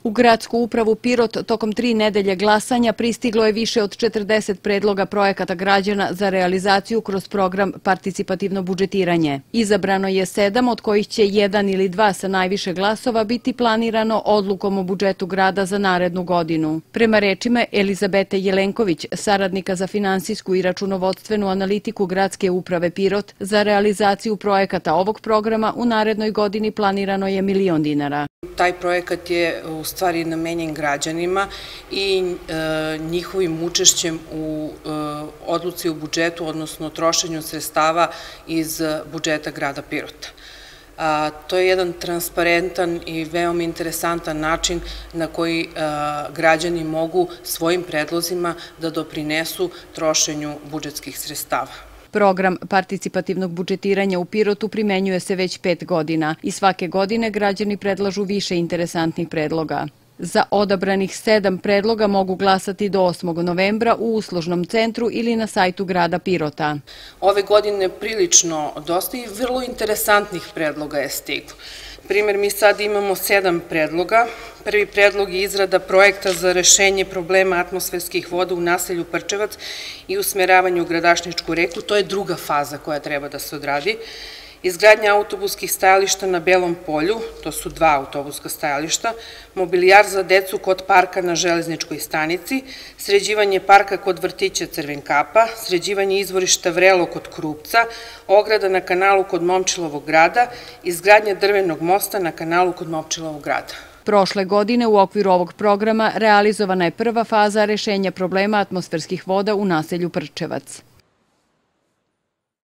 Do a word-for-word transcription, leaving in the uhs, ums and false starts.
U gradsku upravu Pirot tokom tri nedelje glasanja pristiglo je više od četrdeset predloga projekata građana za realizaciju kroz program participativno budžetiranje. Izabrano je sedam, od kojih će jedan ili dva sa najviše glasova biti planirano odlukom o budžetu grada za narednu godinu. Prema rečima Elizabete Jelenković, saradnika za finansijsku i računovodstvenu analitiku gradske uprave Pirot, za realizaciju projekata ovog programa u narednoj godini planirano je milion dinara. Taj projekat je u stvari namenjen građanima i njihovim učešćem u odluci o budžetu, odnosno trošenju sredstava iz budžeta grada Pirota. To je jedan transparentan i veoma interesantan način na koji građani mogu svojim predlozima da doprinesu trošenju budžetskih sredstava. Program participativnog budžetiranja u Pirotu primenjuje se već pet godina i svake godine građani predlažu više interesantnih predloga. Za odabranih sedam predloga mogu glasati do osmog novembra u uslužnom centru ili na sajtu grada Pirota. Ove godine prilično dosta i vrlo interesantnih predloga je stiglo. Primer, mi sad imamo sedam predloga. Prvi predlog je izrada projekta za rešenje problema atmosferskih voda u naselju Prčevac i usmeravanje u Gradašničku reku. To je druga faza koja treba da se odradi. Izgradnja autobuskih stajališta na Belom polju, to su dva autobuska stajališta, mobilijar za decu kod parka na železničkoj stanici, sređivanje parka kod vrtića Crvenkapa, sređivanje izvorišta Vrelo kod Krupca, ograda na kanalu kod Momčilovog grada, izgradnja drvenog mosta na kanalu kod Momčilovog grada. Prošle godine u okviru ovog programa realizovana je prva faza rešenja problema atmosferskih voda u naselju Prčevac.